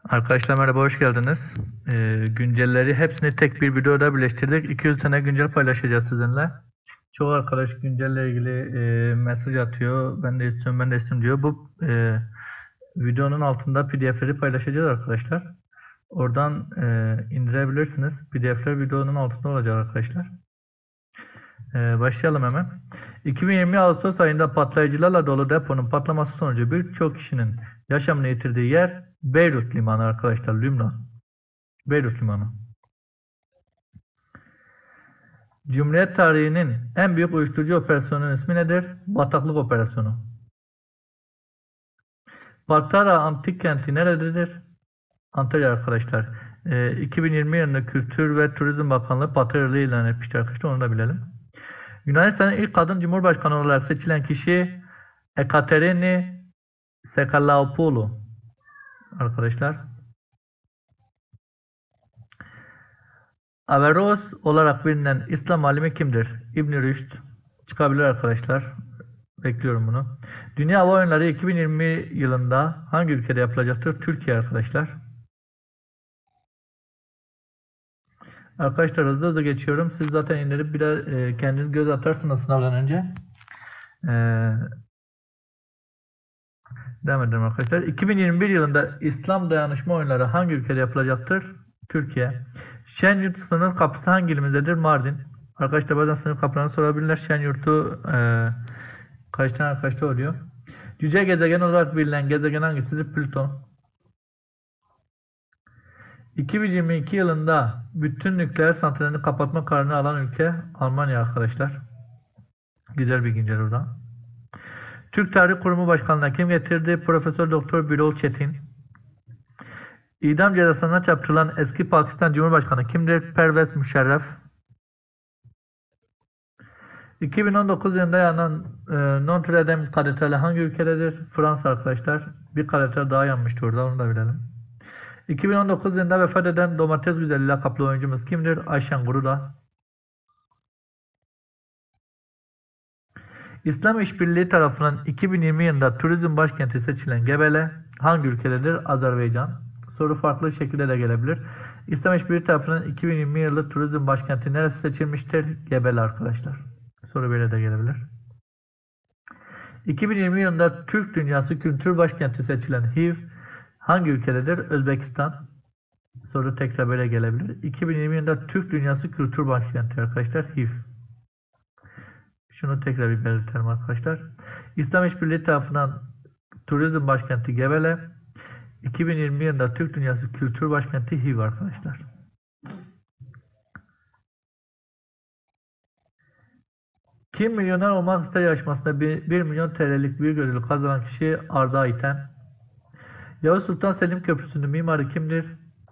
Arkadaşlar merhaba, hoş geldiniz. Güncelleri hepsini tek bir videoda birleştirdik. 200 tane güncel paylaşacağız sizinle. Çoğu arkadaş güncelle ilgili mesaj atıyor. Ben de istiyorum, ben de istiyorum diyor. Bu videonun altında PDF'leri paylaşacağız arkadaşlar. Oradan indirebilirsiniz. PDF'ler videonun altında olacak arkadaşlar. Başlayalım hemen. 2020 Ağustos ayında patlayıcılarla dolu deponun patlaması sonucu birçok kişinin yaşamını yitirdiği yer Beyrut Limanı arkadaşlar, Lübnan. Beyrut Limanı. Cumhuriyet tarihinin en büyük uyuşturucu operasyonunun ismi nedir? Bataklık Operasyonu. Patara Antik Kenti nerededir? Antalya arkadaşlar. 2020 yılında Kültür ve Turizm Bakanlığı Patara'yı ilan etmiştir arkadaşlar, onu da bilelim. Yunanistan'ın ilk kadın cumhurbaşkanı olarak seçilen kişi Ekaterini Sekalaopoulou arkadaşlar. Averroes olarak bilinen İslam alimi kimdir? İbn-i Rüşd. Çıkabilir arkadaşlar. Bekliyorum bunu. Dünya Hava Oyunları 2020 yılında hangi ülkede yapılacaktır? Türkiye arkadaşlar. Arkadaşlar hızlı geçiyorum. Siz zaten indirip biraz kendiniz göz atarsınız sınavdan önce. Devam edelim arkadaşlar. 2021 yılında İslam Dayanışma Oyunları hangi ülkede yapılacaktır? Türkiye. Şenyurt sınır kapısı hangi ilimizdedir? Mardin. Arkadaşlar bazen sınır kapılarını sorabilirler. Şenyurt'u kaç tane arkadaşta oluyor? Yüce gezegen olarak bilinen gezegen hangisidir? Plüton. 2022 yılında bütün nükleer santrallerini kapatma kararını alan ülke Almanya arkadaşlar. Güzel bir güncel oradan. Türk Tarih Kurumu Başkanlığı'na kim getirdi? Profesör Doktor Birol Çetin. İdam cezasına çarptırılan eski Pakistan Cumhurbaşkanı kimdir? Pervez Müşerref. 2019 yılında yanan Notre Dame katedrali hangi ülkededir? Fransa arkadaşlar. Bir katedral daha yanmıştı orada, onu da bilelim. 2019 yılında vefat eden Domates Güzeli lakaplı oyuncumuz kimdir? Ayşen Guruda. İslam İşbirliği tarafından 2020 yılında turizm başkenti seçilen Gebele hangi ülkededir? Azerbaycan. Soru farklı şekilde de gelebilir. İslam İşbirliği tarafından 2020 yılı turizm başkenti neresi seçilmiştir? Gebele arkadaşlar. Soru böyle de gelebilir. 2020 yılında Türk Dünyası Kültür Başkenti seçilen HIV hangi ülkededir? Özbekistan. Soru tekrar böyle gelebilir. 2020 yılında Türk Dünyası Kültür Başkenti arkadaşlar HIV. Şunu tekrar bir belirtelim arkadaşlar. İslam İşbirliği tarafından turizm başkenti Gebele, 2020 yılında Türk Dünyası Kültür Başkenti HIV arkadaşlar. Kim Milyoner Olmak İster yarışmasında 1 milyon TL'lik bir ödül kazanan kişi Arda Ayten. Yavuz Sultan Selim Köprüsü'nün mimarı kimdir?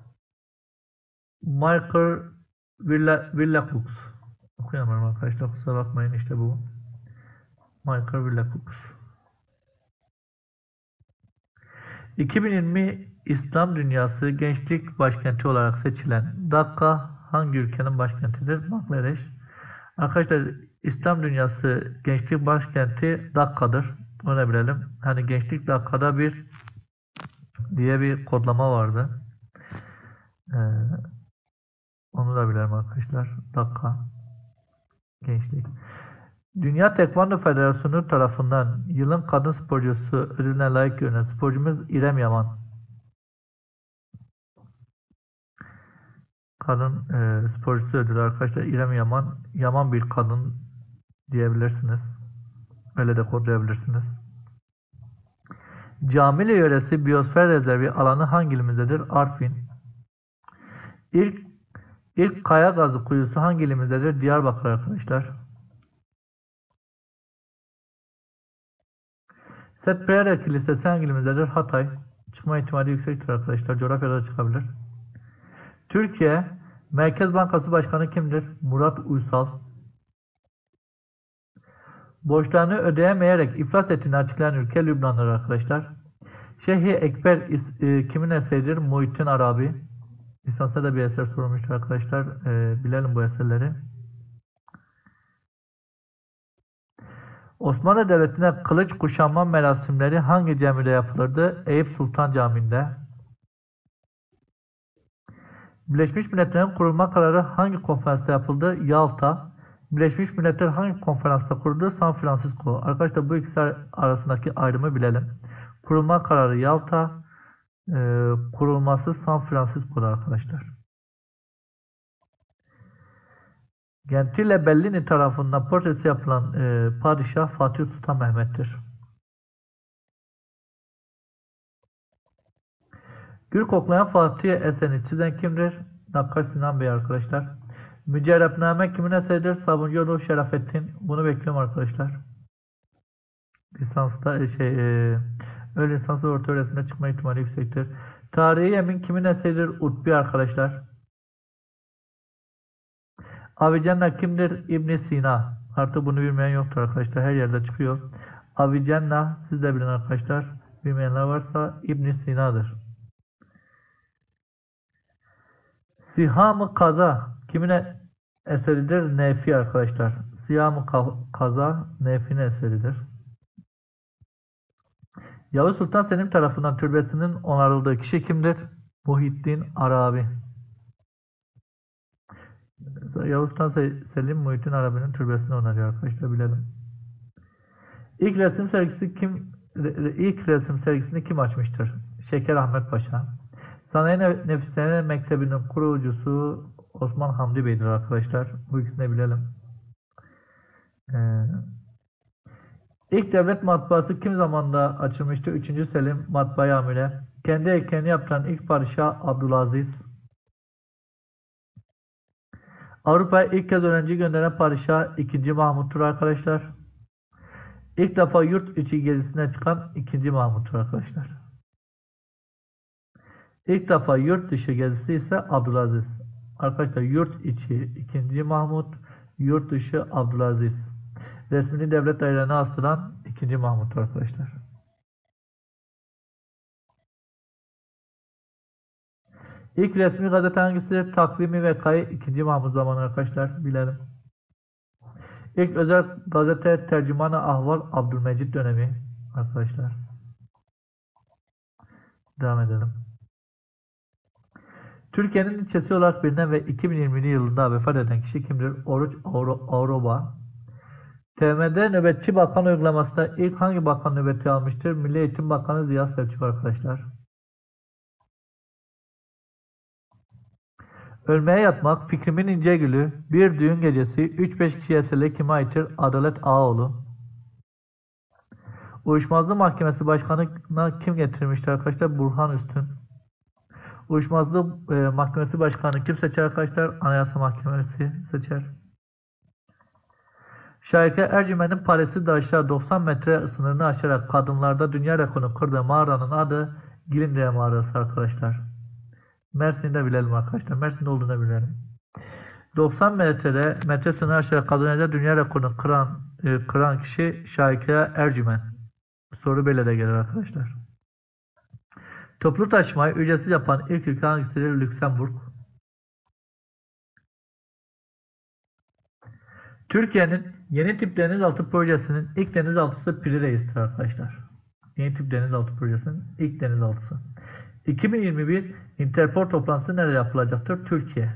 Michael Villacux. Okuyamıyorum arkadaşlar, kusura bakmayın, işte bu. Michael Villacux. 2020 İslam Dünyası Gençlik Başkenti olarak seçilen Dakka hangi ülkenin başkentidir? Bangladeş. Arkadaşlar İslam Dünyası Gençlik Başkenti Dakka'dır. Onu bilelim. Hani Gençlik Dakka'da bir diye bir kodlama vardı. Onu da bilelim arkadaşlar. Dakka. Gençlik. Dünya Tekvando Federasyonu tarafından yılın kadın sporcusu ödülüne layık görülen sporcumuz İrem Yaman. Kadın sporcusu ödülü arkadaşlar İrem Yaman. Yaman bir kadın diyebilirsiniz. Öyle de kodlayabilirsiniz. Camili yöresi biyosfer rezervi alanı hangi ilimizdedir? Artvin. İlk kaya gazı kuyusu hangi ilimizdedir? Diyarbakır arkadaşlar. Setpreyere Kilisesi hangi ilimizdedir? Hatay. Çıkma ihtimali yüksektir arkadaşlar. Coğrafyada çıkabilir. Türkiye Merkez Bankası Başkanı kimdir? Murat Uysal. Borçlarını ödeyemeyerek iflas ettiğini açıklayan ülke Lübnan'dır arkadaşlar. Şeyh-i Ekber kimin eseridir? Muhittin Arabi. Lisansta da bir eser sorulmuştur arkadaşlar. Bilelim bu eserleri. Osmanlı Devleti'ne kılıç kuşanma merasimleri hangi camide yapılırdı? Eyüp Sultan Camii'nde. Birleşmiş Milletler'in kurulma kararı hangi konferansta yapıldı? Yalta. Birleşmiş Milletler hangi konferansta kuruldu? San Francisco. Arkadaşlar bu ikisi arasındaki ayrımı bilelim. Kurulma kararı Yalta, kurulması San Francisco'da arkadaşlar. Gentile Bellini tarafından portresi yapılan padişah Fatih Sultan Mehmet'tir. Gül koklayan Fatih eserini çizen kimdir? Nakkaş Sinan Bey arkadaşlar. Mücerrepname kimin eseridir? Sabuncuoğlu Şerafettin. Bunu bekliyorum arkadaşlar. Lisansta ön lisans ve orta öğretimde çıkma ihtimali yüksektir. Tarihi Yemin kimin eseridir? Utbi arkadaşlar. Avicenna kimdir? İbn Sina. Artık bunu bilmeyen yoktur arkadaşlar. Her yerde çıkıyor. Avicenna siz de bilin arkadaşlar. Bilmeyenler varsa İbn Sina'dır. Siham-ı Kaza kimin eseridir? Nefi arkadaşlar. Siham-ı Kaza Nefi'nin eseridir. Yavuz Sultan Selim tarafından türbesinin onarıldığı kişi kimdir? Muhyiddin Arabi. Yavuz Sultan Selim Muhyiddin Arabi'nin türbesini onarıyor arkadaşlar, bilelim. İlk resim sergisini kim açmıştır? Şeker Ahmet Paşa. Sanayi Nefisane Mektebi'nin kurucusu Osman Hamdi Bey'dir arkadaşlar. Bu ikisini bilelim. İlk devlet matbaası kim zamanında açılmıştı? 3. Selim matbaayı amire. Kendi heykelini yaptıran ilk padişah Abdülaziz. Avrupa'ya ilk kez öğrenci gönderen padişah 2. Mahmut'tur arkadaşlar. İlk defa yurt içi gezisine çıkan 2. Mahmut'tur arkadaşlar. İlk defa yurt dışı gezisi ise Abdülaziz. Arkadaşlar yurt içi 2. Mahmut, yurt dışı Abdülaziz. Resmini devlet dairelerine astıran 2. Mahmut arkadaşlar. İlk resmi gazete hangisi? Takvimi Vekayı 2. Mahmut zamanı arkadaşlar, bilelim. İlk özel gazete Tercüman-ı Ahval Abdülmecid dönemi arkadaşlar. Devam edelim. Türkiye'nin ilçesi olarak bilinen ve 2020 yılında vefat eden kişi kimdir? Oruç Auroba. TM'de nöbetçi bakan uygulamasında ilk hangi bakan nöbeti almıştır? Milli Eğitim Bakanı Ziya Selçuk arkadaşlar. Ölmeye Yatmak, Fikrimin İncegülü, Bir Düğün Gecesi, 3-5 kişi eseri kime aittir? Adalet Ağoğlu. Uyuşmazlığı Mahkemesi Başkanı'na kim getirmiştir arkadaşlar? Burhan Üstün. Uyuşmazlığı Mahkemesi Başkanı kim seçer arkadaşlar? Anayasa Mahkemesi seçer. Şahika Ercümen'in Paris'i Daşlar 90 metre sınırını aşarak kadınlarda dünya rekorunu kırdığı mağaranın adı Gilindire Mağarası arkadaşlar. Mersin'de bilelim arkadaşlar. Mersin'de olduğunu bilelim. 90 metre sınırı aşarak kadınlarda dünya rekorunu kıran kişi Şahika Ercümen. Soru böyle de gelir arkadaşlar. Toplu taşımayı ücretsiz yapan ilk ülke hangisidir? Lüksemburg. Türkiye'nin yeni tip denizaltı projesinin ilk denizaltısı Piri Reis'tir arkadaşlar. Yeni tip denizaltı projesinin ilk denizaltısı. 2021 Interpol toplantısı nerede yapılacaktır? Türkiye.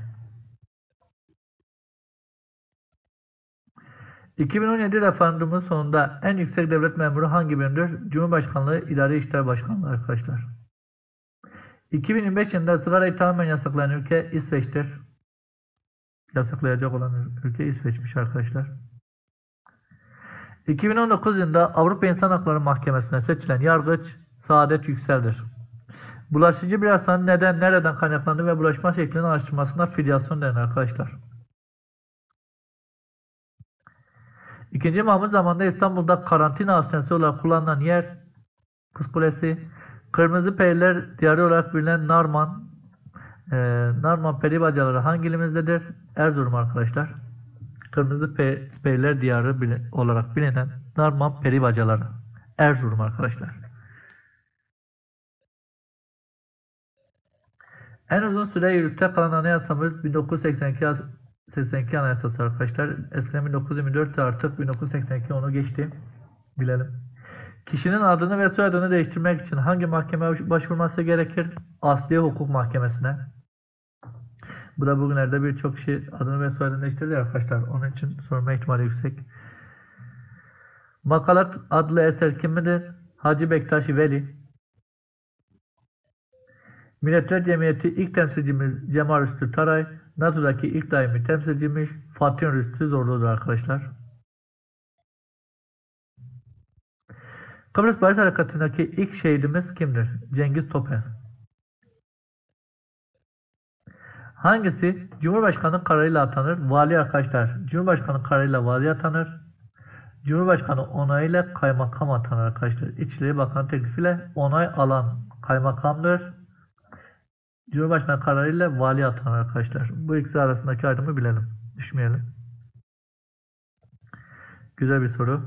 2017 referandumun sonunda en yüksek devlet memuru hangi birimdir? Cumhurbaşkanlığı İdari İşler Başkanlığı arkadaşlar. 2025 yılında sigarayı tamamen yasaklayan ülke İsveç'tir. Yasaklayacak olan ülke İsveç'miş arkadaşlar. 2019 yılında Avrupa İnsan Hakları Mahkemesi'ne seçilen yargıç Saadet Yüksel'dir. Bulaşıcı bir hastanın nereden kaynaklandığı ve bulaşma şeklinin araştırmasına filyasyon denir arkadaşlar. 2. Mahmut zamanında İstanbul'da karantina hastanesi olarak kullanılan yer Kız Kulesi. Kırmızı Periler Diyarı olarak bilinen Narman peri bacaları hangi ilimizdedir? Erzurum arkadaşlar. Kırmızı Periler Diyarı olarak bilinen Narman peri bacaları Erzurum arkadaşlar. En uzun süre yürürlükte kalan anayasamız 1982 anayasası arkadaşlar. Eskiden 1924 artık 1982 onu geçti. Bilelim. Kişinin adını ve soyadını değiştirmek için hangi mahkemeye başvurması gerekir? Asliye Hukuk Mahkemesi'ne. Bu da bugünlerde birçok kişi adını ve soyadını değiştiriyor arkadaşlar. Onun için sorma ihtimali yüksek. Makalat adlı eser kimdir? Hacı Bektaş Veli. Milletler Cemiyeti ilk temsilcimiz Cemal Rüstü Taray. NATO'daki ilk daimi temsilcimiz Fatih Rüstü Zorlu'dur arkadaşlar. Kıbrıs Barış Harekatı'ndaki ilk şehidimiz kimdir? Cengiz Topel. Hangisi Cumhurbaşkanı kararıyla atanır? Vali arkadaşlar. Cumhurbaşkanı kararıyla vali atanır. Cumhurbaşkanı onayıyla kaymakam atanır arkadaşlar. İçişleri Bakanı teklifiyle onay alan kaymakamdır. Cumhurbaşkanı kararıyla vali atanır arkadaşlar. Bu ikisi arasındaki ayrımı bilelim. Düşmeyelim. Güzel bir soru.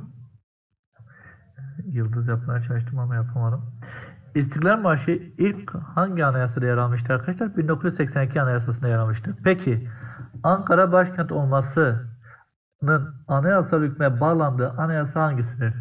Yıldız yapmaya çalıştım ama yapamadım. İstiklal Marşı ilk hangi anayasada yer almıştır arkadaşlar? 1982 Anayasası'nda yer almıştır. Peki Ankara başkent olmasının anayasal hükme bağlandığı anayasa hangisidir?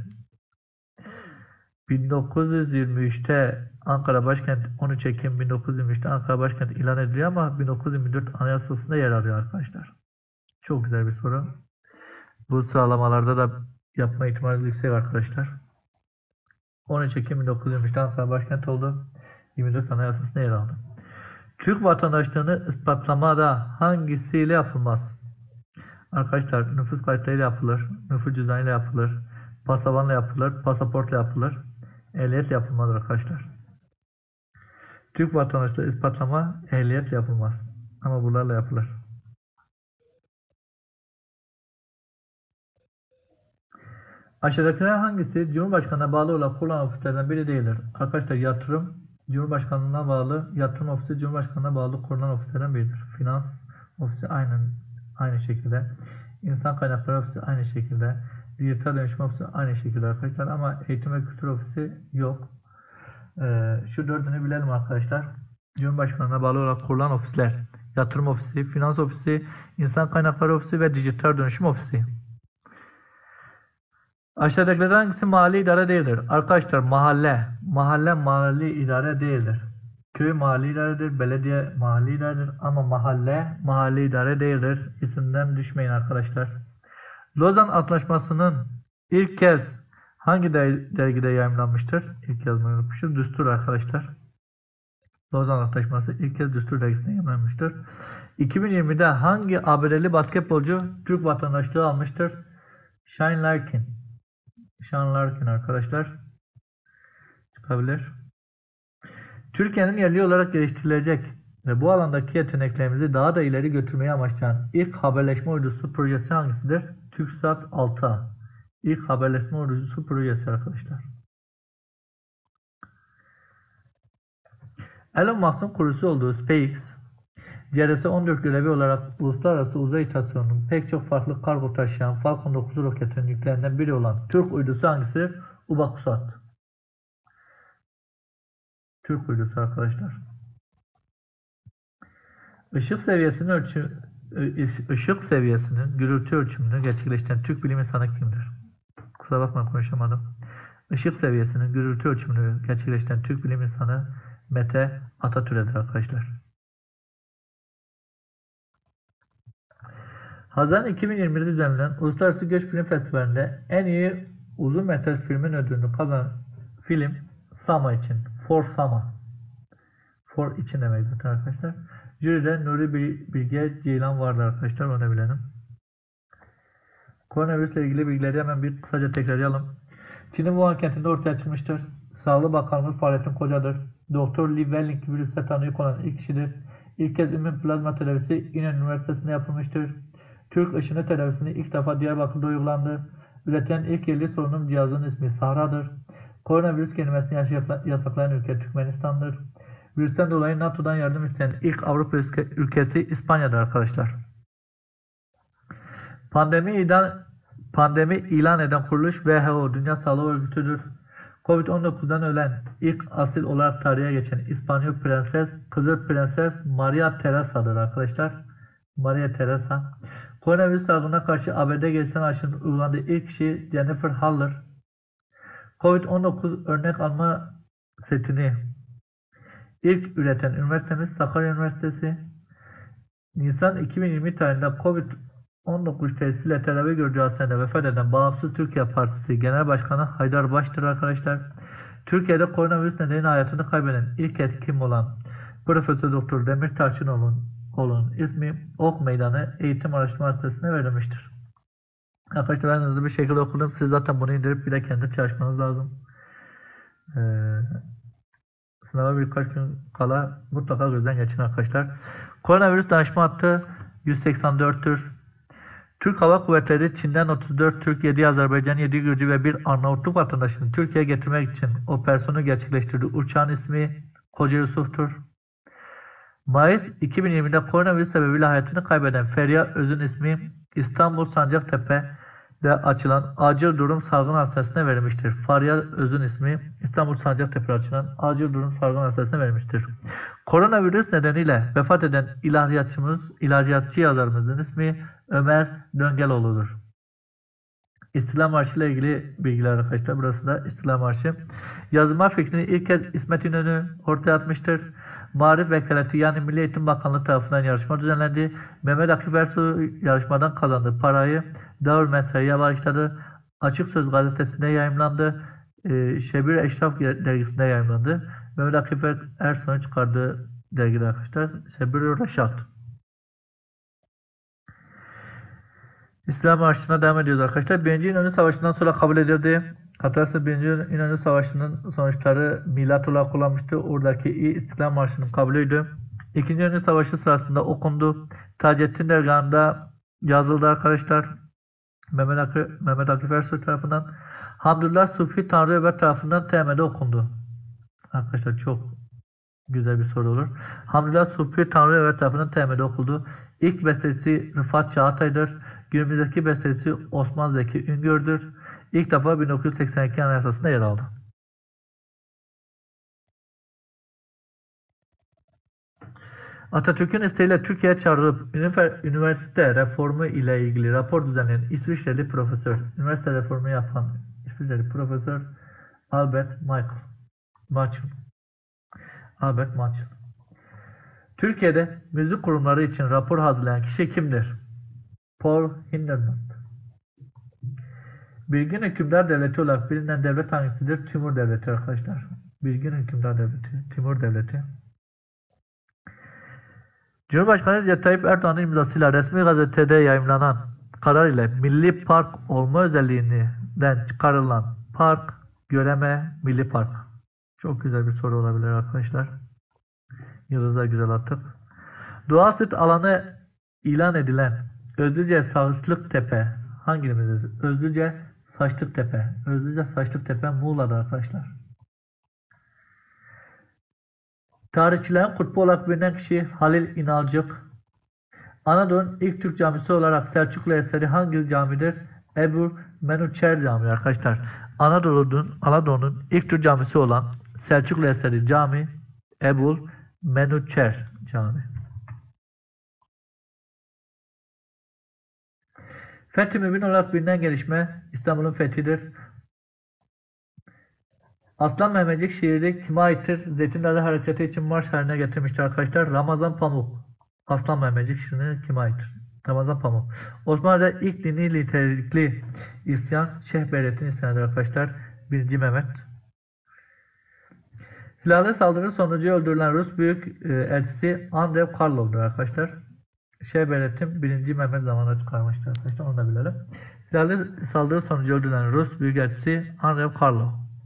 1923'te Ankara başkent 13 Ekim 1923'te Ankara başkent ilan ediliyor ama 1924 Anayasası'nda yer alıyor arkadaşlar. Çok güzel bir soru. Bu sıralamalarda da yapma ihtimali yüksek arkadaşlar. 13 Ekim 1923'te Ankara başkent oldu. 24 Anayasası'nda yer aldı. Türk vatandaşlığını ispatlamada hangisiyle yapılmaz? Arkadaşlar nüfus kayıtlarıyla yapılır, nüfus cüzdanıyla yapılır, pasavanla yapılır, pasaportla yapılır, ehliyetle yapılmaz arkadaşlar. Türk vatandaşlığı ispatlama ehliyetle yapılmaz. Ama bunlarla yapılır. Aşağıdakiler hangisi Cumhurbaşkanı'na bağlı olarak kurulan ofislerden biri değildir? Arkadaşlar yatırım Cumhurbaşkanlığına bağlı, yatırım ofisi Cumhurbaşkanı'na bağlı kurulan ofislerden biridir. Finans ofisi aynı şekilde. İnsan kaynakları ofisi aynı şekilde. Dijital dönüşüm ofisi aynı şekilde arkadaşlar ama eğitim ve kültür ofisi yok. Şu dördünü bilelim arkadaşlar. Cumhurbaşkanı'na bağlı olarak kurulan ofisler. Yatırım ofisi, finans ofisi, insan kaynakları ofisi ve dijital dönüşüm ofisi. Aşağıdakilerden hangisi mahalli idare değildir? Arkadaşlar mahalle mahalli idare değildir. Köy mahalli idaredir, belediye mahalli idaredir ama mahalle mahalli idare değildir. İsimden düşmeyin arkadaşlar. Lozan Antlaşması'nın ilk kez hangi dergide yayımlanmıştır? İlk yazmayı unutmuşuz. Düstur arkadaşlar. Lozan Antlaşması ilk kez Düstur dergisinde yayımlanmıştır. 2020'de hangi ABD'li basketbolcu Türk vatandaşlığı almıştır? Shane Larkin arkadaşlar. Çıkabilir. Türkiye'nin yerli olarak geliştirilecek ve bu alandaki yeteneklerimizi daha da ileri götürmeyi amaçlayan ilk haberleşme uydusu projesi hangisidir? TürkSat 6A. İlk haberleşme uydusu projesi arkadaşlar. Elon Musk'ın kurucusu olduğu SpaceX, CRS-14 görevi olarak uluslararası uzay istasyonunun pek çok farklı kargo taşıyan Falcon 9 roketinin yüklerinden biri olan Türk uydusu hangisidir? UBAKUSAT. Türk uydusu arkadaşlar. Işık seviyesinin gürültü ölçümünü gerçekleştiren Türk bilim insanı kimdir? Kusura bakmayın konuşamadım. Işık seviyesinin gürültü ölçümünü gerçekleştiren Türk bilim insanı Mete Atatürk'dür arkadaşlar. Haziran 2021'de düzenlenen Uluslararası Göç Film Festivali'nde en iyi uzun metraj filmin ödülünü kazanan film Sama için. For için demek zaten arkadaşlar. Jüride Nuri Bilge Ceylan vardı arkadaşlar. Onu bilelim. Koronavirüsle ilgili bilgileri hemen bir kısaca tekrarlayalım. Çin'in Wuhan kentinde ortaya çıkmıştır. Sağlık Bakanlığı Fahrettin Koca'dır. Doktor Li Wenling virüse tanıyı konan ilk kişidir. İlk kez ümün plazma tedavisi İnönü Üniversitesi'nde yapılmıştır. Türk ışını tedavisini ilk defa Diyarbakır'da uygulandı. Üreten ilk yerli solunum cihazının ismi Sahra'dır. Koronavirüs kelimesini yasaklayan ülke Türkmenistan'dır. Virüsten dolayı NATO'dan yardım isteyen ilk Avrupa ülkesi İspanya'dır arkadaşlar. Pandemi ilan eden kuruluş WHO Dünya Sağlık Örgütü'dür. Covid-19'dan ölen ilk asil olarak tarihe geçen İspanyol prenses, Kızıl Prenses Maria Teresa'dır arkadaşlar. Maria Teresa. Koronavirüs salgınına karşı ABD gelişen aşının uygulandığı ilk kişi Jennifer Haller. Covid-19 örnek alma setini ilk üreten üniversitemiz Sakarya Üniversitesi. Nisan 2020 tarihinde Covid-19 teşhisiyle tedavi gördüğü hastanede vefat eden Bağımsız Türkiye Partisi Genel Başkanı Haydar Baş'tır arkadaşlar. Türkiye'de koronavirüs nedeniyle hayatını kaybeden ilk hekim olan Profesör Doktor Demir Tarçınoğlu'nun ismi Ok Meydanı Eğitim Araştırma Hastanesi'ne verilmiştir. Arkadaşlar ben hızlı bir şekilde okudum. Siz zaten bunu indirip bir de kendi çalışmanız lazım. Sınava birkaç gün kala mutlaka gözden geçin arkadaşlar. Koronavirüs danışma hattı 184'tür. Türk Hava Kuvvetleri Çin'den 34 Türk, 7 Azerbaycan, 7 Gürcü ve 1 Arnavutluk vatandaşını Türkiye'ye getirmek için operasyonu gerçekleştirdiği uçağın ismi Koca Yusuf'tur. Mayıs 2020'de koronavirüs sebebiyle hayatını kaybeden Feriha Öz'ün ismi İstanbul Sancaktepe'de açılan Acil Durum Salgın Hastanesi'ne verilmiştir. Feriha Öz'ün ismi İstanbul Sancaktepe'de açılan Acil Durum Salgın Hastanesi'ne verilmiştir. Koronavirüs nedeniyle vefat eden ilahiyatçı yazarımızın ismi Ömer Döngeloğlu'dur. İstiklal Marşı ile ilgili bilgiler arkadaşlar. Burası da İstiklal Marşı. Yazma fikrini ilk kez İsmet İnönü ortaya atmıştır. Marif Vekaleti yani Milli Eğitim Bakanlığı tarafından yarışma düzenlendi. Mehmet Akif Ersoy yarışmadan kazandığı parayı Davul Mesai'ye bağışladı. Açık Söz gazetesinde yayımlandı. Şebir Eşraf dergisinde yayımlandı. Mehmet Akif Ersoy'un çıkardığı dergiler arkadaşlar. Şebir Reşat. İslam Marşı'na devam ediyoruz arkadaşlar. Birinci İnönü Savaşı'ndan sonra kabul edildi. Hatırlarsanız Birinci İnönü Savaşı'nın sonuçları milat olarak kullanmıştı. Oradaki İstiklal Marşı'nın kabulüydü. İkinci İnönü Savaşı sırasında okundu. Taceddin Dergahı'nda yazıldı arkadaşlar. Mehmet Akif Ersoy tarafından. Hamdullah Sufi Tanrı Ömer tarafından TM'de okundu. Arkadaşlar çok güzel bir soru olur. Hamdullah Sufi Tanrı Ömer tarafından TM'de okundu. İlk bestesi Rıfat Çağatay'dır. Günümüzdeki bestesi Osman Zeki Üngör'dür. İlk defa 1982 Anayasası'nda yer aldı. Atatürk'ün isteğiyle Türkiye'ye çağrılıp üniversite reformu ile ilgili rapor düzenleyen İsviçreli profesör, üniversite reformu yapan İsviçreli profesör Albert Machel. Türkiye'de müzik kurumları için rapor hazırlayan kişi kimdir? Paul Hinderman. Bilgin hükümdar devleti olarak bilinen devlet hangisidir? Timur Devleti arkadaşlar. Bilgin hükümdar devleti, Timur Devleti. Cumhurbaşkanı Recep Tayyip Erdoğan'ın imzasıyla resmi gazetede yayımlanan karar ile milli park olma özelliğinden çıkarılan park, Göreme Milli Park. Çok güzel bir soru olabilir arkadaşlar. Yıldızlar güzel attık. Doğal sit alanı ilan edilen Özlüce Saçlık Tepe hangi ilimizdir? Özlüce Saçlık Tepe Muğla'da arkadaşlar. Tarihçilerin kutbu olarak bilinen kişi Halil İnalcık. Anadolu'nun ilk Türk camisi olarak Selçuklu eseri hangi camidir? Ebu Menüçer Camii arkadaşlar. Anadolu'nun ilk Türk camisi olan Selçuklu eseri cami Ebu Menüçer Camii. Fethi Mübin olarak bilinen gelişme İstanbul'un fethidir. Aslan Mehmecik şiiri kime aittir? Zeytinler'de hareketi için marş haline getirmiştir arkadaşlar. Ramazan Pamuk. Aslan Mehmecik şiiri kime aittir? Ramazan Pamuk. Osmanlı'da ilk dini nitelikli isyan Şeyh Bedrettin isyanıdır arkadaşlar. 1. Mehmet. Silahlı saldırı sonucu öldürülen Rus büyük elçisi Andrew Karlov'dur arkadaşlar. Şeyh Bedrettin 1. Mehmet zamanında çıkarmıştır arkadaşlar. Onu da bilelim. Silahlı saldırı sonucu öldürülen Rus büyük elçisi Andrew Karlov.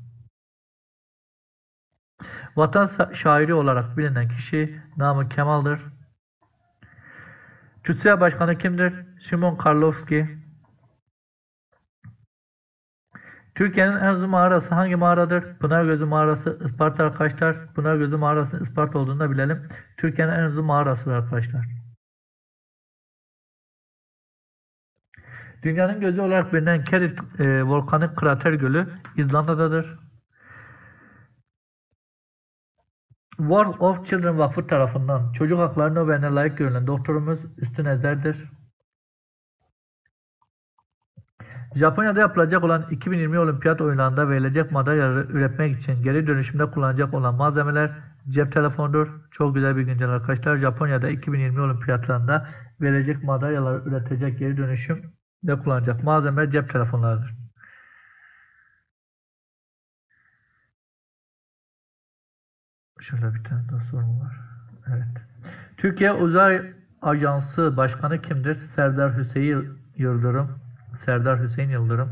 Vatan şairi olarak bilinen kişi Namık Kemal'dir. TÜSİAD Başkanı kimdir? Simon Karlovski. Türkiye'nin en uzun mağarası hangi mağaradır? Pınargözü Mağarası Isparta arkadaşlar. Pınargözü Mağarası'nın Isparta olduğunu da bilelim. Türkiye'nin en uzun mağarasıdır arkadaşlar. Dünyanın gözü olarak bilinen Kerit volkanik krater gölü İzlanda'dadır. War of Children Vakfı tarafından çocuk hakları Nobel'ine layık görülen doktorumuz Üstün Ezer'dir. Japonya'da yapılacak olan 2020 Olimpiyat oyunlarında verilecek madalyaları üretmek için geri dönüşümde kullanacak olan malzemeler cep telefonudur. Çok güzel bir güncel arkadaşlar. Japonya'da 2020 Olimpiyatlarında verilecek madalyaları üretecek geri dönüşümde kullanacak malzeme cep telefonlarıdır. Şurada bir tane daha sorum var. Evet. Türkiye Uzay Ajansı Başkanı kimdir? Serdar Hüseyin Yıldırım. Serdar Hüseyin Yıldırım.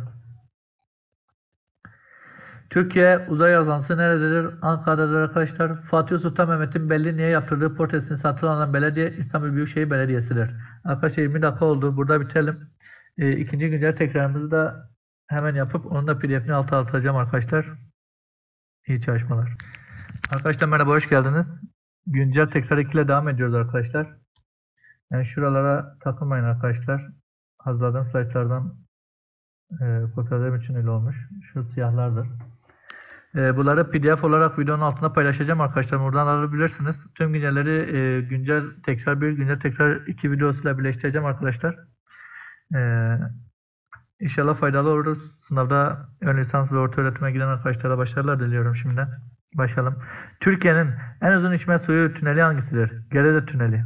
Türkiye Uzay Ajansı nerededir? Ankara'dadır arkadaşlar. Fatih Sultan Mehmet'in Bellini'ye yaptırdığı portresini satın alan belediye İstanbul Büyükşehir Belediyesi'dir. Arkadaşlar 20 dakika oldu. Burada bitelim. İkinci güncel tekrarımızı da hemen yapıp onun da PDF'ini alta atacağım arkadaşlar. İyi çalışmalar. Arkadaşlar merhaba, hoş geldiniz. Güncel tekrar 2 ile devam ediyoruz arkadaşlar. Yani şuralara takılmayın arkadaşlar. Hazırladığım slaytlardan kopyaladığım için öyle olmuş. Şu siyahlardır. Bunları PDF olarak videonun altına paylaşacağım arkadaşlar. Buradan alabilirsiniz. Tüm güncelleri güncel tekrar 1, güncel tekrar 2 videosuyla birleştireceğim arkadaşlar. İnşallah faydalı oluruz. Sınavda ön lisans ve orta öğretime giden arkadaşlara başarılar diliyorum şimdiden. Başlayalım. Türkiye'nin en uzun içme suyu tüneli hangisidir? Gerede Tüneli.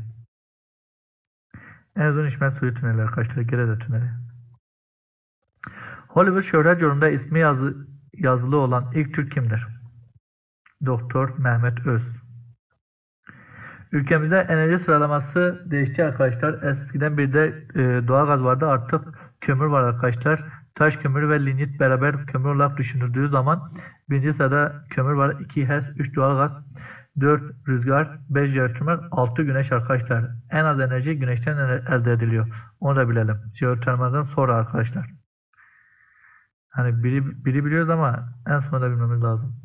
En uzun içme suyu tüneli arkadaşlar. Gerede Tüneli. Hollywood şöhret yolunda ismi yazılı olan ilk Türk kimdir? Doktor Mehmet Öz. Ülkemizde enerji sıralaması değişti arkadaşlar. Eskiden bir de doğalgaz vardı. Artık kömür var arkadaşlar. Taş kömürü ve lignit beraber kömür olarak düşünüldüğü zaman birinci sırada kömür var. 2 HES, 3 doğalgaz, 4 rüzgar, 5 jeotermal, 6 güneş arkadaşlar. En az enerji güneşten elde ediliyor. Onu da bilelim. Jeotermalden sonra arkadaşlar. Hani biri biliyoruz ama en sonunda bilmemiz lazım.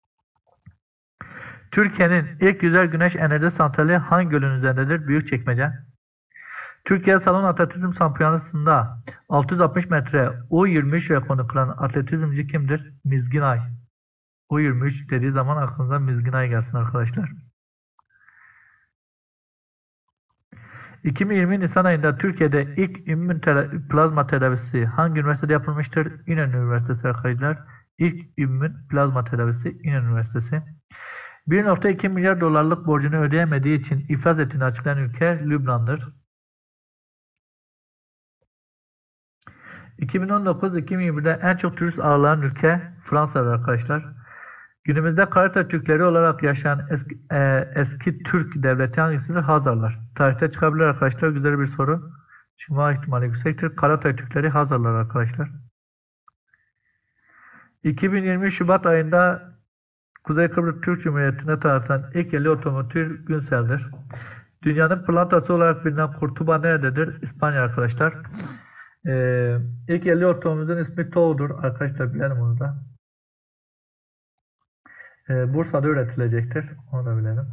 Türkiye'nin ilk yüzer güneş enerji santrali hangi gölün üzerindedir? Büyükçekmece. Türkiye Salon Atletizm Şampiyonası'nda 660 metre U23 rekorunu kıran atletizmci kimdir? Mizginay. U23 dediği zaman aklınıza Mizginay gelsin arkadaşlar. 2020 Nisan ayında Türkiye'de ilk immün plazma tedavisi hangi üniversitede yapılmıştır? İnönü Üniversitesi arkadaşlar. İlk immün plazma tedavisi İnönü Üniversitesi. 1.2 milyar dolarlık borcunu ödeyemediği için iflas ettiğini açıklayan ülke Lübnan'dır. 2019-2020'de en çok turist ağırlayan ülke Fransa'dır arkadaşlar. Günümüzde Karatay Türkleri olarak yaşayan eski Türk devleti hangisidir? Hazarlar. Tarihte çıkabilir arkadaşlar. Güzel bir soru. Çıkma ihtimali yüksektir. Karatay Türkleri Hazarlar arkadaşlar. 2020 Şubat ayında Kuzey Kıbrıs Türk Cumhuriyeti'ne tanıtılan ilk yerli otomotiv Günsel'dir. Dünyanın pırlantası olarak bilinen Kurtuba nerededir? İspanya arkadaşlar. İlk yerli otomobilin ismi TOW'dur. Arkadaşlar bilelim onu da. Bursa'da üretilecektir. Onu da bilelim.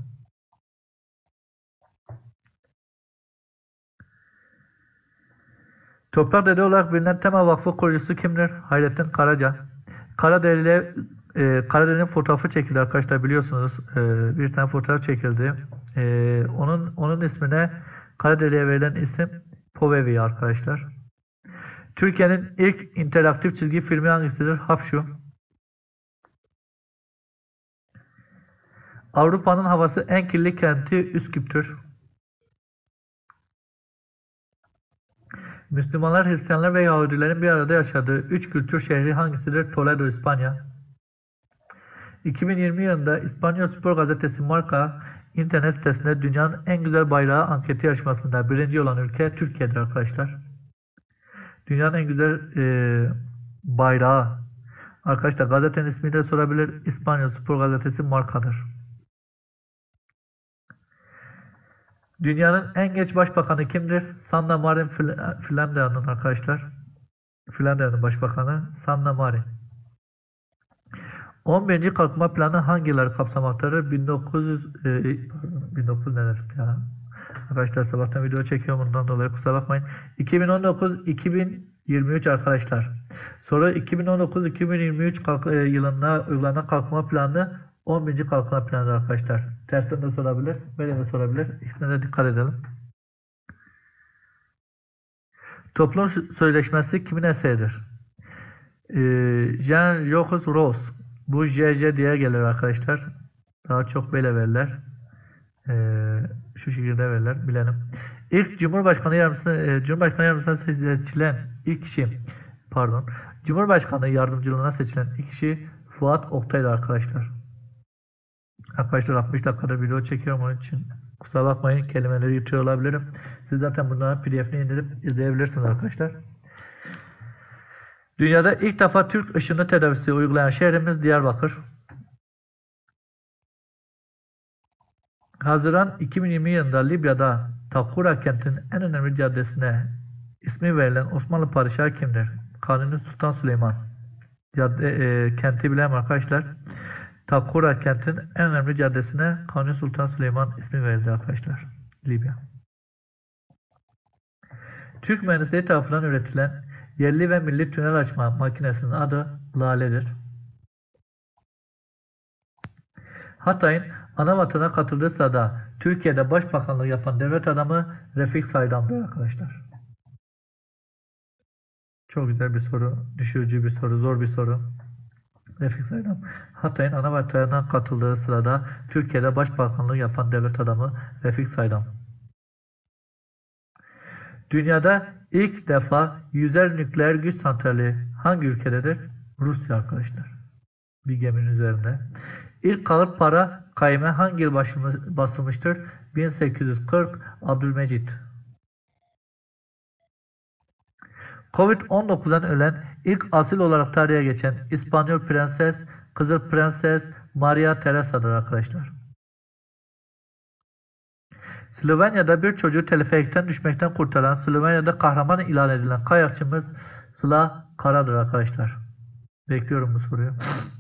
Toprak Dede olarak bilinen Tema Vakfı kurucusu kimdir? Hayrettin Karaca. Karadere'nin fotoğrafı çekildi arkadaşlar, biliyorsunuz. Bir tane fotoğraf çekildi. Onun ismine Karadere'ye verilen isim Povevi arkadaşlar. Türkiye'nin ilk interaktif çizgi filmi hangisidir? Hapşu. Avrupa'nın havası en kirli kenti Üsküp'tür. Müslümanlar, Hristiyanlar ve Yahudilerin bir arada yaşadığı 3 kültür şehri hangisidir? Toledo, İspanya. 2020 yılında İspanyol Spor Gazetesi Marca internet sitesinde dünyanın en güzel bayrağı anketi yarışmasında birinci olan ülke Türkiye'dir arkadaşlar. Dünyanın en güzel bayrağı. Arkadaşlar gazetenin ismini de sorabilir. İspanyol Spor Gazetesi Marca'dır. Dünyanın en genç başbakanı kimdir? Sanna Marin Finlandiya'nın arkadaşlar. Finlandiya'nın başbakanı Sanna Marin. 11. Kalkınma Planı hangi yılları kapsamaktadır? 1900 neler ya? Arkadaşlar sabahtan video çekiyorum, bundan dolayı kusura bakmayın. 2019-2023 arkadaşlar. Soru 2019-2023 yılında uygulanan kalkınma planı 11. kalkınma planı arkadaşlar. Tersten de sorabilir, böyle de sorabilir. İkisine de dikkat edelim. Toplum sözleşmesi kimin eseridir? Jean Jacques Ross. Bu JJ diye gelir arkadaşlar. Daha çok böyle verirler. Şu şekilde verirler. Bilelim. İlk Cumhurbaşkanı yardımcısına seçilen ilk kişi, pardon, Cumhurbaşkanı yardımcılığına seçilen ilk kişi Fuat Oktay'dı arkadaşlar. Arkadaşlar 60 dakikada video çekiyorum, onun için kusura bakmayın, kelimeleri yutuyor olabilirim. Siz zaten bunların pdf'ini indirip izleyebilirsiniz arkadaşlar. Dünyada ilk defa Türk ışını tedavisi uygulayan şehrimiz Diyarbakır. Haziran 2020 yılında Libya'da Takura kentinin en önemli caddesine ismi verilen Osmanlı padişahı kimdir? Kanuni Sultan Süleyman. Kenti bilen arkadaşlar. Takura kentinin en önemli caddesine Kanuni Sultan Süleyman ismi verildi arkadaşlar. Libya. Türk mühendisleri tarafından üretilen yerli ve milli tünel açma makinesinin adı Lale'dir. Hatay'ın Anavatına katıldığı sırada Türkiye'de başbakanlık yapan devlet adamı Refik Saydam'dır arkadaşlar. Çok güzel bir soru, düşürücü bir soru, zor bir soru. Refik Saydam. Hatay'ın Anavatına katıldığı sırada Türkiye'de başbakanlık yapan devlet adamı Refik Saydam. Dünyada ilk defa yüzer nükleer güç santrali hangi ülkededir? Rusya arkadaşlar. Bir geminin üzerinde. İlk kalıp para kaime hangi yıl basılmıştır? 1840 Abdülmecit. Covid-19'dan ölen ilk asil olarak tarihe geçen İspanyol prenses, Kızıl Prenses Maria Teresa'dır arkadaşlar. Slovenya'da bir çocuğu teleferikten düşmekten kurtaran, Slovenya'da kahraman ilan edilen kayakçımız Sıla Kara'dır arkadaşlar. Bekliyorum bu soruyu.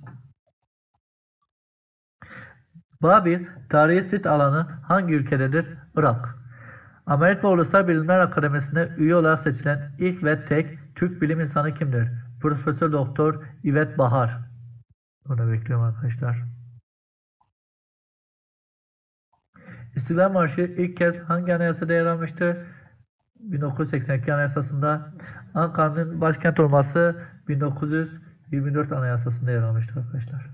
Babil tarihi sit alanı hangi ülkededir? Irak. Amerika Ulusal Bilimler Akademisi'ne üye olarak seçilen ilk ve tek Türk bilim insanı kimdir? Profesör Doktor İvet Bahar. Bunu bekliyorum arkadaşlar. İstiklal Marşı ilk kez hangi anayasada yer almıştır? 1982 Anayasasında. Ankara'nın başkent olması 1924 Anayasasında yer almıştır arkadaşlar.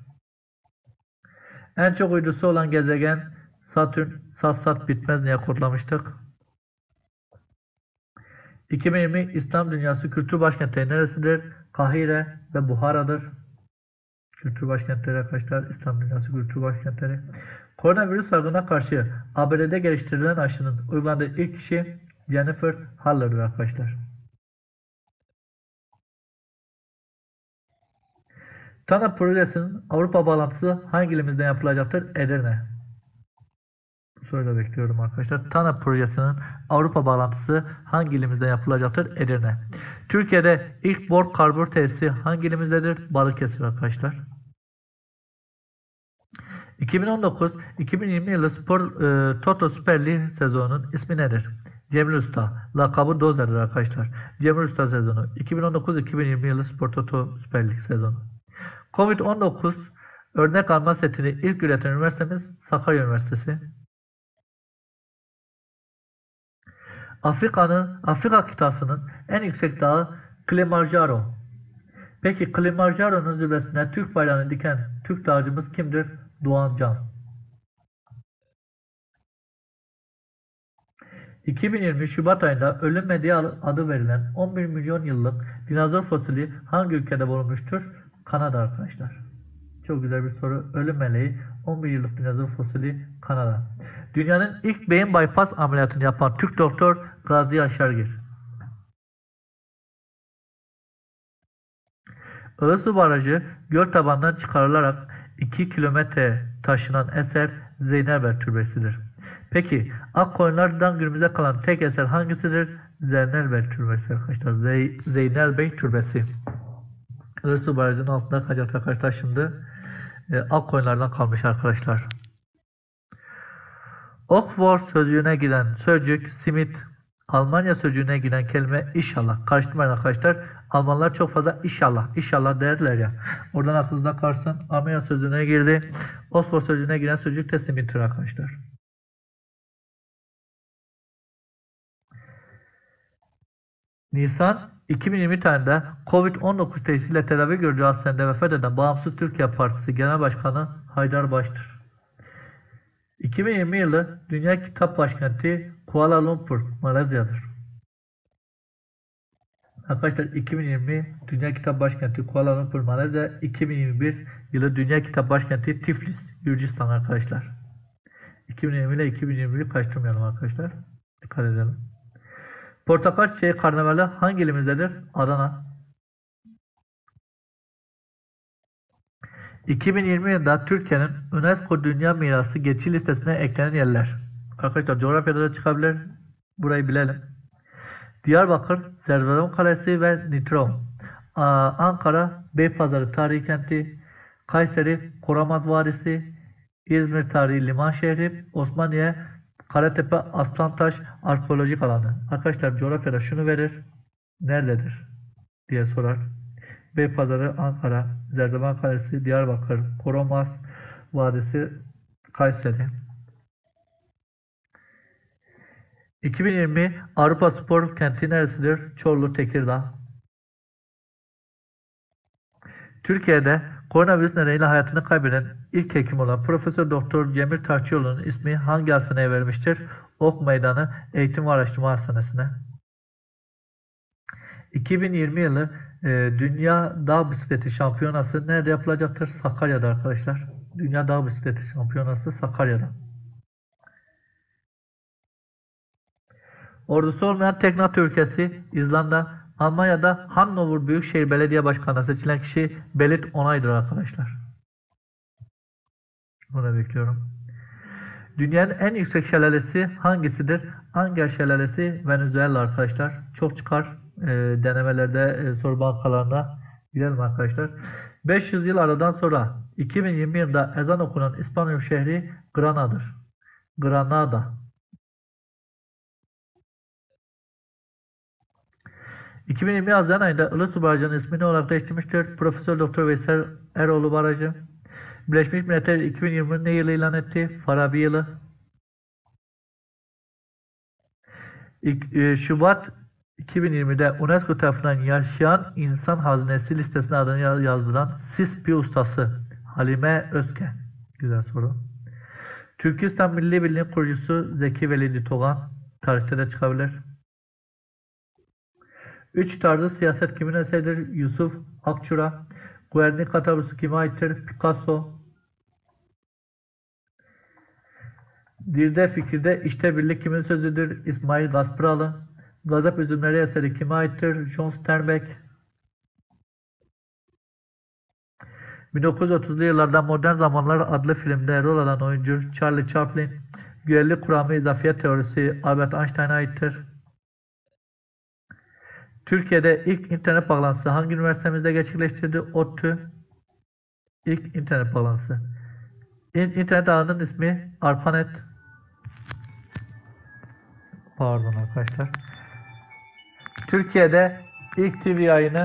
En çok uydusu olan gezegen Satürn, sat bitmez diye kodlamıştık. 2020 İslam Dünyası Kültür Başkentleri neresidir? Kahire ve Buhara'dır. Kültür başkentleri arkadaşlar, İslam Dünyası Kültür Başkentleri. Koronavirüs salgınına karşı ABD'de geliştirilen aşının uygulandığı ilk kişi Jennifer Haller'dır arkadaşlar. TANAP projesinin Avrupa bağlantısı hangi ilimizden yapılacaktır? Edirne. Bu soruyu da bekliyorum arkadaşlar. TANAP projesinin Avrupa bağlantısı hangi ilimizden yapılacaktır? Edirne. Türkiye'de ilk bor karbür tesisi hangi ilimizdedir? Balıkesir arkadaşlar. 2019-2020 yılı Toto Süper Lig sezonunun ismi nedir? Cemil Usta. Lakabı Dozer'dir arkadaşlar. Cemil Usta sezonu. 2019-2020 yılı Spor Toto Süper Lig sezonu. Covid-19 örnek alma setini ilk üreten üniversitemiz Sakarya Üniversitesi. Afrika kıtasının en yüksek dağı Kilimanjaro. Peki Kilimanjaro'nun zirvesine Türk bayrağını diken Türk dağcımız kimdir? Doğan Can. 2020 Şubat ayında ölüm meleği adı verilen 11 milyon yıllık dinozor fosili hangi ülkede bulunmuştur? Kanada arkadaşlar. Çok güzel bir soru. Ölüm meleği 11 yıllık dinozor fosili Kanada. Dünyanın ilk beyin bypass ameliyatını yapan Türk doktor Gazi Yaşargil. Iğsu Barajı göl tabanından çıkarılarak 2 kilometre taşınan eser Zeynelbey Türbesi'dir. Peki Akkoyunlardan günümüze kalan tek eser hangisidir? Zeynelbey Türbesi arkadaşlar. Zeynelbey Türbesi. Iğsu Barajı'nın altında kalacak arkadaşlar şimdi. Akkoyunlardan kalmış arkadaşlar. Oxford sözcüğüne giden sözcük simit, Almanya sözcüğüne giden kelime inşallah. Karıştırmayın arkadaşlar. Almanlar çok fazla inşallah derler ya. Oradan aklınızda kalsın. Almanya sözcüğüne girdi. Oxford sözcüğüne giren sözcük de simittir arkadaşlar. Nisan 2020 tarihinde Covid-19 teşhisiyle tedavi gördüğü hastanede vefat eden Bağımsız Türkiye Partisi Genel Başkanı Haydar Baş'tır. 2020 yılı Dünya Kitap Başkenti Kuala Lumpur, Malezya'dır. Arkadaşlar 2020 Dünya Kitap Başkenti Kuala Lumpur, Malezya. 2021 yılı Dünya Kitap Başkenti Tiflis, Gürcistan arkadaşlar. 2020 ile 2021'i kaçırmayalım arkadaşlar. Dikkat edelim. Portakal Çiçeği Karnavalı hangi ilimizdedir? Adana. 2020 yılında Türkiye'nin UNESCO Dünya Mirası geçici listesine eklenen yerler. Arkadaşlar coğrafyada da çıkabilir. Burayı bilelim. Diyarbakır, Zerzerum Kalesi ve Nitron. Ankara, Beypazarı Tarihi Kenti, Kayseri, Koramaz Vadisi, İzmir Tarihi Liman Şehri, Osmaniye, Karatepe, Aslantaş Arkeolojik Alanı. Arkadaşlar coğrafyada şunu verir. Nerededir diye sorar. Beypazarı, Ankara, Zerzevan Kalesi, Diyarbakır, Koramaz Vadisi, Kayseri. 2020 Avrupa Spor Kenti neresidir? Çorlu, Tekirdağ. Türkiye'de koronavirüs nedeniyle hayatını kaybeden ilk hekim olan Profesör Doktor Cemil Taşçıoğlu'nun ismi hangi hastaneye verilmiştir? Ok Meydanı Eğitim ve Araştırma Hastanesi'ne. 2020 yılı Dünya Dağ Bisikleti Şampiyonası nerede yapılacaktır? Sakarya'da arkadaşlar. Dünya Dağ Bisikleti Şampiyonası Sakarya'da. Ordusu olmayan tek NATO ülkesi İzlanda. Almanya'da Hannover Büyükşehir Belediye Başkanı'na seçilen kişi Belit Onay'dır arkadaşlar. Bunu bekliyorum. Dünyanın en yüksek şelalesi hangisidir? Anger Şelalesi Venezuela arkadaşlar. Çok çıkar denemelerde soru bankalarına gidelim arkadaşlar. 500 yıl aradan sonra 2020 yılında ezan okunan İspanyol şehri Granada'dır. Granada. 2020 Haziran ayında Ilısu Barajı'nın ismini olarak değiştirmiştir. Profesör Doktor Veysel Eroğlu Barajı. Birleşmiş Milletler 2020 ne yılı ilan etti? Farabi yılı. Şubat 2020'de UNESCO tarafından yaşayan insan hazinesi listesine adını yazdıran SİSPİ ustası Halime Özke. Güzel soru. Türkistan Milli Birliği'nin kurucusu Zeki Velidi Togan. Tarihte de çıkabilir. Üç tarzı siyaset kimin eseridir? Yusuf Akçura. Guernica tablosu kime aittir? Picasso. Dilde fikirde işte birlik kimin sözüdür? İsmail Gaspıralı. Gazap Üzümleri eseri kime aittir? John Steinbeck. 1930'lu yıllarda Modern Zamanlar adlı filmde rol alan oyuncu Charlie Chaplin. Güvenlik kuramı izafiyet teorisi Albert Einstein'a aittir. Türkiye'de ilk internet bağlantısı hangi üniversitemizde gerçekleştirdi? ODTÜ. İlk internet bağlantısı. İnternet ağının ismi ARPANET. Pardon arkadaşlar. Türkiye'de ilk TV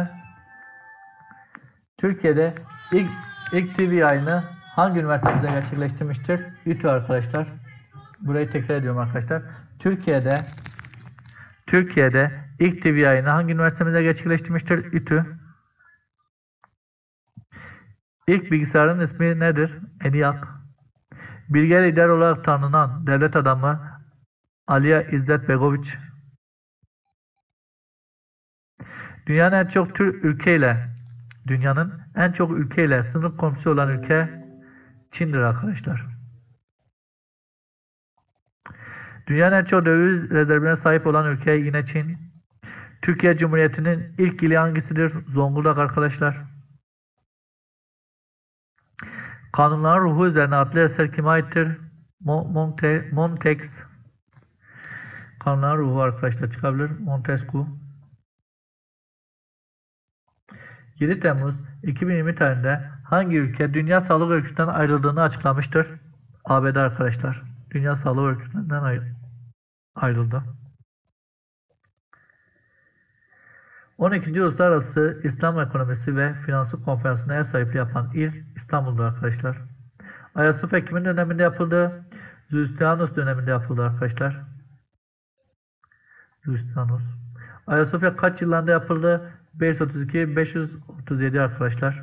yayını hangi üniversitemizde gerçekleştirmiştir? İTÜ arkadaşlar. Burayı tekrar ediyorum arkadaşlar. Türkiye'de ilk TV yayını hangi üniversitemizde gerçekleştirmiştir? İTÜ. İlk bilgisayarın ismi nedir? ENIAC. Bilge lider olarak tanınan devlet adamı Aliya İzzet Begoviç. Dünyanın en çok ülkeyle sınır komşusu olan ülke Çin'dir arkadaşlar. Dünyanın en çok döviz rezervine sahip olan ülke yine Çin. Türkiye Cumhuriyeti'nin ilk ili hangisidir? Zonguldak arkadaşlar. Kanunların Ruhu üzerine adlı eser kime aittir? Montaigne. Kanunların Ruhu arkadaşlar çıkabilir. Montesquieu. 7 Temmuz 2020 tarihinde hangi ülke Dünya Sağlık Örgütü'nden ayrıldığını açıklamıştır? ABD arkadaşlar. Dünya Sağlık Örgütü'nden ayrıldı. 12. Uluslararası İslam Ekonomisi ve Finansı Konferansı'na ev sahipliği yapan il İstanbul'da arkadaşlar. Ayasofya kimin döneminde yapıldı? Justinianus döneminde yapıldı arkadaşlar. Justinianus. Ayasofya kaç yılında yapıldı? 532, 537 arkadaşlar.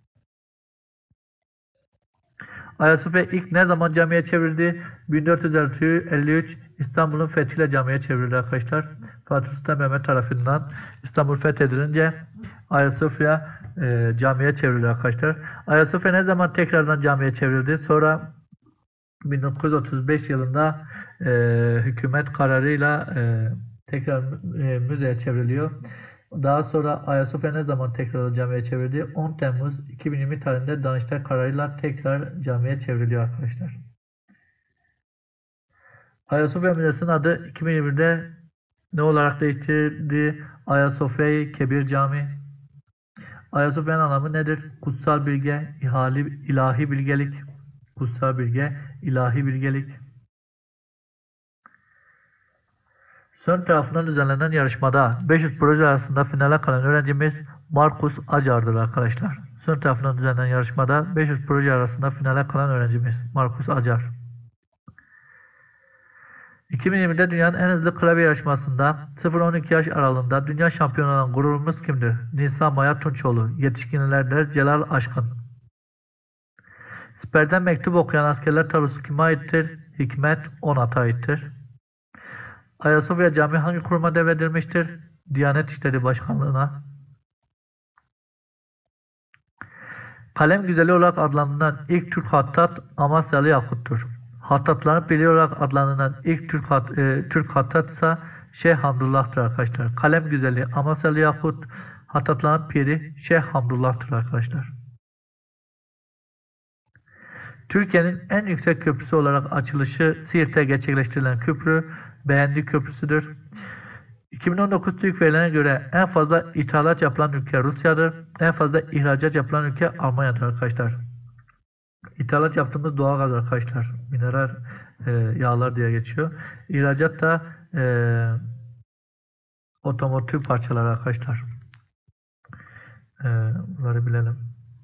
Ayasofya ilk ne zaman camiye çevrildi? 1453 İstanbul'un fethiyle camiye çevrildi arkadaşlar. Fatih Sultan Mehmet tarafından İstanbul fethedilince Ayasofya camiye çevrildi arkadaşlar. Ayasofya ne zaman tekrardan camiye çevrildi? Sonra 1935 yılında hükümet kararıyla tekrar müzeye çevriliyor. Daha sonra Ayasofya ne zaman tekrar camiye çevrildi? 10 Temmuz 2020 tarihinde Danıştay kararıyla tekrar camiye çevriliyor arkadaşlar. Ayasofya Müzesi'nin adı 2021'de ne olarak değiştirildi? Ayasofya-i Kebir Cami. Ayasofya'nın anlamı nedir? Kutsal bilge, ilahi bilgelik. Kutsal bilge, ilahi bilgelik. CERN tarafından düzenlenen yarışmada 500 proje arasında finale kalan öğrencimiz Markus Acar'dır arkadaşlar. CERN tarafından düzenlenen yarışmada 500 proje arasında finale kalan öğrencimiz Markus Acar. 2020'de dünyanın en hızlı klavye yarışmasında 0-12 yaş aralığında dünya şampiyonu olan gururumuz kimdir? Nisa Maya Tunçoğlu. Yetişkinlerdir Celal Aşkın. Siperden mektup okuyan askerler tablosu kime aittir? Hikmet Onat'a aittir. Ayasofya Camii hangi kuruma devredilmiştir? Diyanet İşleri Başkanlığı'na. Kalem güzeli olarak adlandırılan ilk Türk hattat Amasyalı Yakut'tur. Hattatların piri olarak adlandırılan ilk Türk hattat ise Şeyh Hamdullah'tır arkadaşlar. Kalem güzeli Amasyalı Yakut, hattatların piri Şeyh Hamdullah'tır arkadaşlar. Türkiye'nin en yüksek köprüsü olarak açılışı Siirt'te gerçekleştirilen köprü Beğendi Köprüsü'dür. 2019 TÜİK verilerine göre en fazla ithalat yapılan ülke Rusya'dır. En fazla ihracat yapılan ülke Almanya'dır arkadaşlar. İthalat yaptığımız doğalgaz arkadaşlar. Mineral yağlar diye geçiyor. İhracat da otomotiv parçaları arkadaşlar. Bunları bilelim.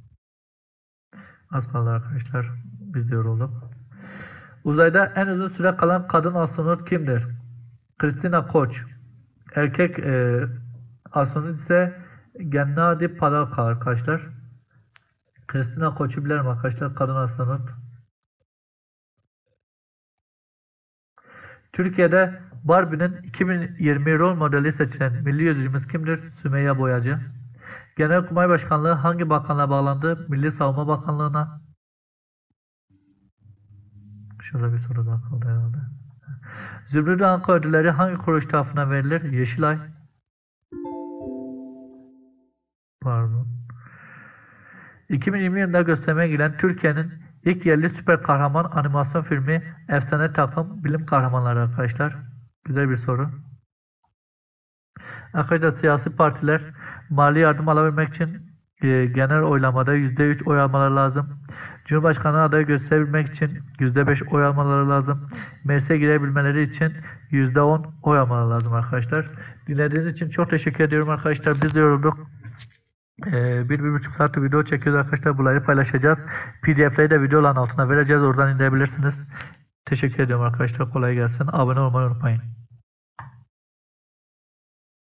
Az kaldı arkadaşlar. Biz de yorulduk. Uzayda en uzun süre kalan kadın astronot kimdir? Christina Koch. Erkek astronot ise Gennady Padalka arkadaşlar. Christina Koch'u bilirim arkadaşlar. Kadın astronot. Türkiye'de Barbie'nin 2020 rol modeli seçilen milli yüzücümüz kimdir? Sümeyye Boyacı. Genelkurmay Başkanlığı hangi bakanlığa bağlandı? Milli Savunma Bakanlığı'na. Şurada bir soru daha kaldı herhalde. Zümrüt Anka ödülleri hangi kuruluş tarafından verilir? Yeşilay. Pardon. 2020 yılında göstermeye giren Türkiye'nin ilk yerli süper kahraman animasyon filmi Efsane Takım Bilim Kahramanları arkadaşlar. Güzel bir soru. Arkadaşlar siyasi partiler mali yardım alabilmek için genel oylamada %3 oy almaları lazım. Cumhurbaşkanı adayı gösterebilmek için %5 oy almaları lazım. Meclise girebilmeleri için %10 oy almaları lazım arkadaşlar. Dinlediğiniz için çok teşekkür ediyorum arkadaşlar. Biz de yorulduk. 1-1,5 saat video çekiyoruz arkadaşlar. Bunları paylaşacağız. PDF'leri de videoların altına vereceğiz. Oradan indirebilirsiniz. Teşekkür ediyorum arkadaşlar. Kolay gelsin. Abone olmayı unutmayın.